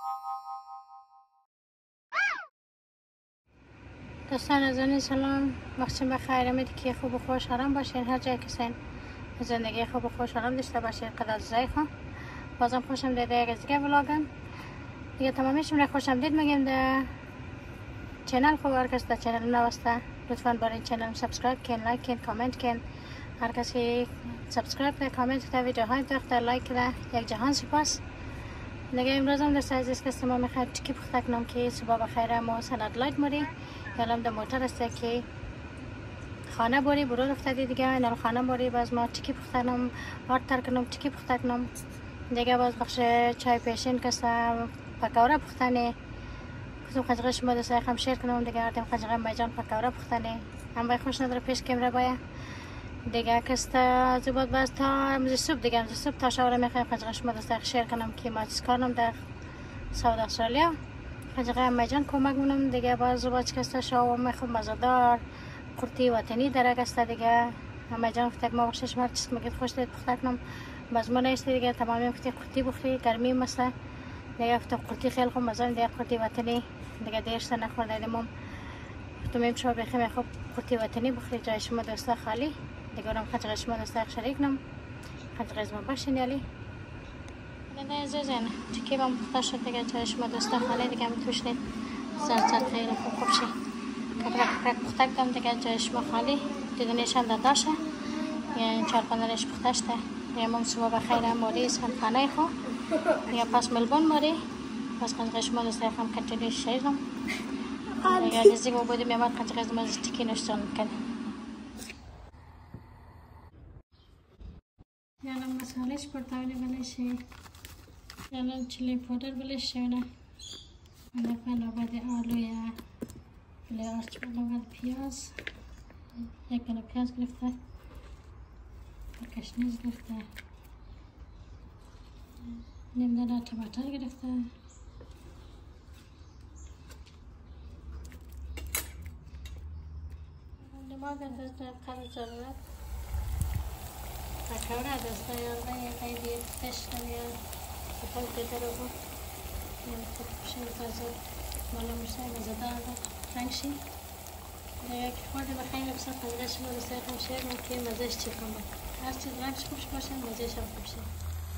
دوستان عزیز سلام، وقتتون بخیر. امید که خوب و خوش آرام باشین. هر جای که هستین زندگی خوب و خوش آرام داشته باشین. قدر زایخون بازم خوشم دیده یک از دیگه ولاگم دیگه تمامیشون را خوشم دید میگم در چینل. خوب هر کس در چینل نوسته لطفا برای چینل سابسکرایب کن، لایک کن، کامنت کن. هر کسی سابسکرایب کنه، کامنت کنه، ویدیوهای داخته لایک کنه، یک جهان سپاس. دیگه امروز هم دوست عزیز که ما میخواد تکی پخته کنم که صبح بخیر ما سند لایت موری یالم در موتر است که خانه باری برو رفته دیگه اینا خانه باری باز ما تکی پخته کنم، آرد تر کنم، تکی پخته کنم دیگه. باز بخش چای پیشین کسا پکوره پختنه کسم خجقه شما دوست هم شیر کنم دیگه. آردیم خجقه میجان پکوره پختنه هم بای خوش نداره پیش کمره باید دیگه کستا زباد باز تا امروز صبح دیگه امروز صبح تا شوره میخوایم خجقه شما دوست شیر کنم که ما چیز کنم در سعودی استرالیا. خجقه میجان کمک منم دیگه. باز زباد کستا شو میخوام مزادار قرطی وطنی درک است دیگه. میجان فتک ما بخشش مرد چیز میگید خوش دید پخته کنم باز ما نیست دیگه. تمامی فتک قرطی بخوری گرمی مثلا دیگه فتک قرطی خیلی خوب مزان دیگه. قرطی وطنی دیگه دیرشتا نخورده دیمم تو میم شو بخیم خوب قرطی وطنی بخوری جای شما دوستا خالی دیگه. اونم خجقه شما دوستا شریک نم خجقه از ما باشین یالی دیگه عزیزین چکی با مختص شد دیگه جای شما دوستا خالی دیگه میتوشنید زرد خیلی خوب شی کبرک پخته کردم دیگه جای شما خالی دیدنیش هم داشه یعنی 4-5 دنش پخته شده دیگه. مم صبح بخیر موری سن خانه خو دیگه پس ملبون موری پس خجقه شما دوستا هم کتیلیش شیرم دیگه نزدیک و بودیم یمد خجقه از ما تکی نشتن میکنه. یعنی مسالهش پرتاولی بلشه یعنی چلی پودر بلشه نه من فعلا بعد آلوی بله آرچ بعد پیاز یک کلو پیاز گرفته کشنیز گرفته نیم دانه تماتر گرفته نماز دست قرار ضرورت پکوره دسته یالده یه قیدی تشتم یا بخواه دیده رو بود یه خوب بشه تازه مالا مرسای مزدار رنگ شی دیگه که خورده بخیلی بسید خجقه شما دسته خم شیر که مزهش چی کن بود هر چیز رنگش خوبش باشه مزهش هم خوب شد.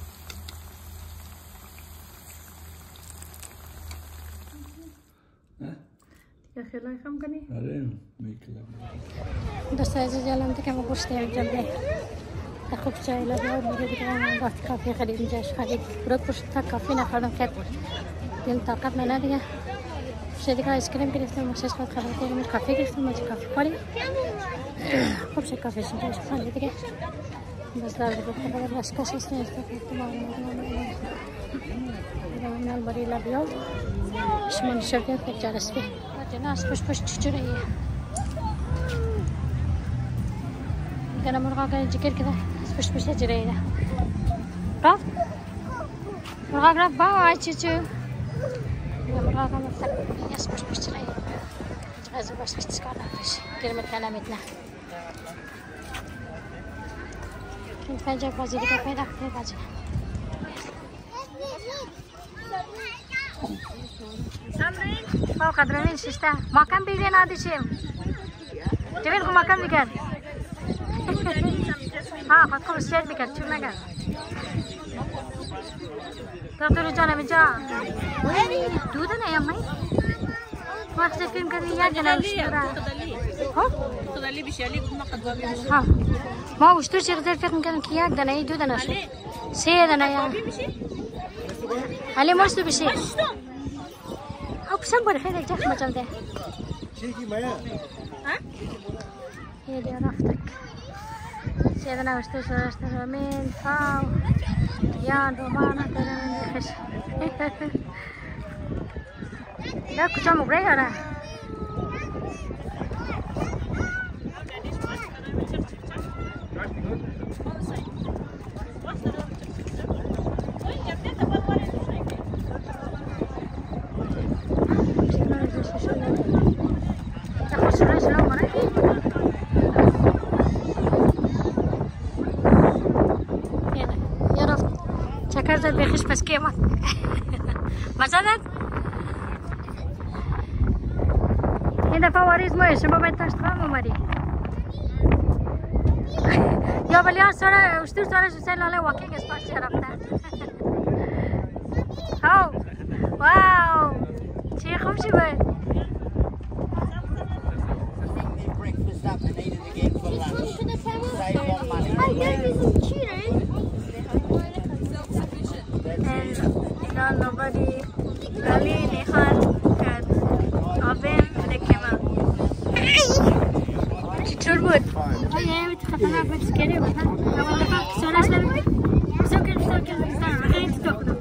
دیگه خیلی خم کنی؟ آره میکنم. دوست عزیز یالم دیگه ما گوشت یک جنبه خوب چای لبیار میگه دیگه. من وقتی کافی خریدیم جاش خرید برد پشت تا کافی نخوردم که دل طاقت نه دیگه. شده دیگه آیس کریم گرفتم مشش خود خبر کردم کافی گرفتم ما کافی خوری خوب شد کافی شد جاش خالی دیگه. بس دار دیگه خبر رشکش است نیست که من بری لبیار شما نشده یک جلس بی ناس پشت چجوریه كان مرغا كان يجي كذا بش جريده رفت مرغا رفت باي تشو مرغا كان مفتك يس بش جريده غازي باش تسكر فيش كلمه كلامتنا كنت فاجئ بازي ديك فايده في بازي ما قدر من ششته ما كان بيجي نادي شيء جميل ما كان بيجي ها خودكم استعد بكرت شو نقدر تقدروا جانا من جا دودنا يا مي ما أخذ فيلم كذي يا جنا وشترا ها تضلي بشالي ما قد ها ما وشتري شيء غير فيلم كذا كيا دنا يدودنا شو سيدنا يا علي ما استو بشيء أو بسبب الحين الجاك ما جلده شيء ما ها هي دي رافتك سيدنا واشتري من فاو يا دوبانا ترى من الخش لا كذا مغري أنا بخش بس كيما مزه داد؟ این دفعه واریز مایه شما باید تاشت خواهم اومدی یا ولی ها ساره اشتور ساره شسین لاله واکینگ اسپاس چه رفته هاو واو چه خوب شی باید and nobody Ali Nihan had oven lekema چطور بود؟ آیا یه خطرناک بود سکری بود نه؟ اول دفعه سوالش نبودی؟ سوکر خیلی تو کنم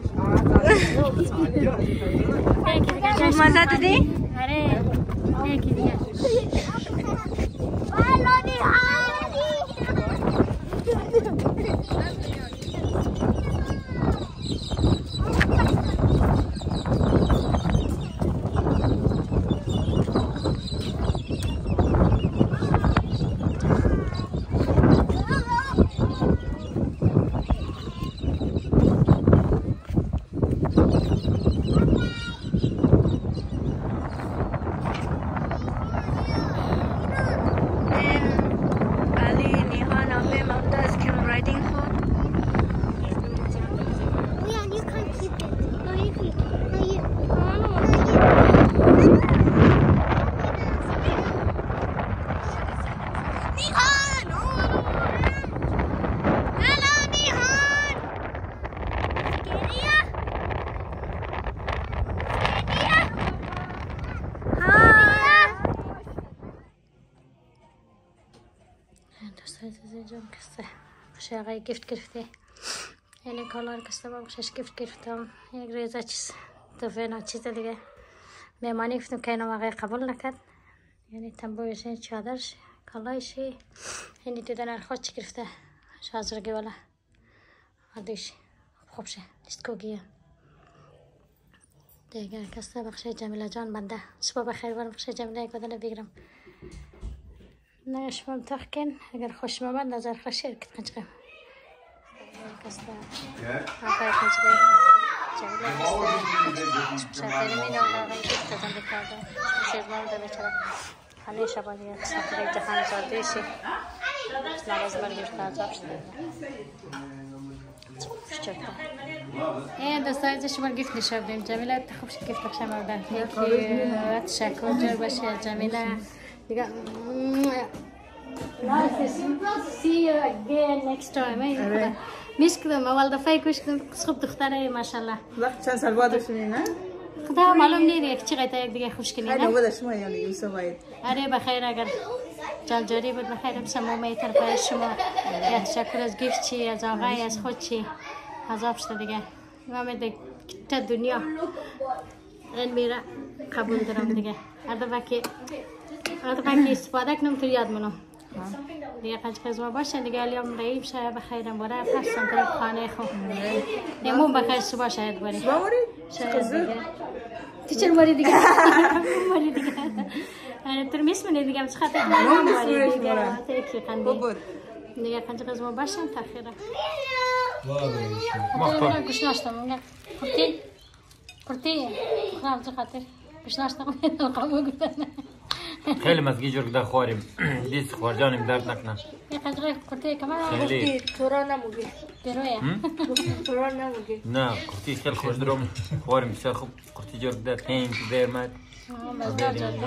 مزه دادی؟ آره یکی دیگه جام کسته بخش آقای گفت گرفته یعنی کالار کسته با بخشش گفت گرفتم یک ریزه چیز دفعه نا چیز دیگه میمانی گفتم که اینم آقای قبول نکرد یعنی تنبویش چادرش کالایش یعنی دیدن خود چی گرفته شازرگی والا عادیش خوب شه دیستکوگیه دیگه کسته بخش جمیله جان بنده صبح بخیر برم بخش جمیله یک بدن بگیرم نه شما متأکد اگر خوش آمد نظر خوش شیر کت کنچه کسته آقای کنچه جمیله کسته شاید می‌دونم آقای کت تزن بکرده سیزمان ده بیچاره خالی شبانی سفر جهان زادیشی نواز برگشت عذاب شده این دوستای شما گفت نشابیم جمیله خوبش گفت بخش مردن یکی تشکر جر باشه جمیله دیگه see you again next time میش کدوم اول دفعه کش کدوم خوب دختره ماشاءالله وقت چند سال بعدشونی نه؟ خدا معلوم نیست یک چقدر یک دیگه خوش کنی نه؟ خیلی بودش ما یعنی یوسف باید آره بخیر اگر جالجاری بود بخیر بسم مومی طرفای شما یا تشکر از گفت چی از آقای از خود چی از آبشت دیگه و میده تا دنیا این میره قبول دارم دیگه هر دفعه که استفاده کنم تو یاد منم دیگه قزما باشه دیگه الان رئیب شه بخیرم باره پسم طرف خانه خو نمون بخیر صبح شاید باری تو چرا باری دیگه باری دیگه تر میسمونه دیگه بس خاطر نمون باری دیگه تیکی قندی دیگه قزما باشه تاخیره ما کش ناشتم کرتی خراب چه خاطر کش ناشتم القابو گفتن خیلی مزگی جور کده خواریم دیست خوارجانیم درد نکنم یک قدره کرتی کمان خیلی تورا نموگی برویه تورا نموگی نه کرتی خیلی خوش درم خواریم بسیار خوب کرتی جور کده تیم که دیر مد مزدار جالده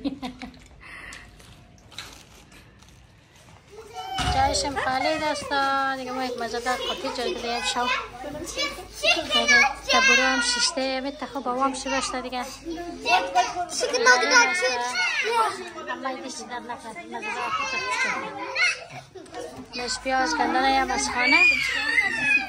جایشم خالی دستا دیگه ما یک مزدار کرتی جور کده یک شو دیگه تبورو هم ششته بیت خوب بوام شو بشته دیگه الله یدیش در نکرد مزدار کرتی نش پیاز کندنه یا مسخانه